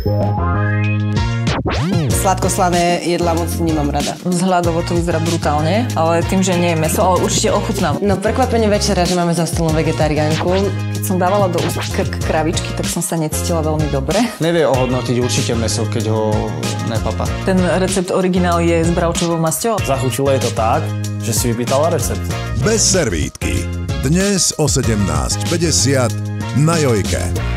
Sladkoslané jedlá moc nemám rada. Vzhľadovo to vyzerá brutálne, ale tým, že nie je mäso, ale určite ochutnám. No prekvapenie večera, že máme za stolom vegetariánku. Keď som dávala do úst krk kravičky, tak som sa necítila veľmi dobre. Nevie ohodnotiť určite mäso, keď ho nepapa. Ten recept originál je s bravčovou masťou. Zachutilo je to tak, že si vypýtala recept. Bez servítky. Dnes o 17:50 na Jojke.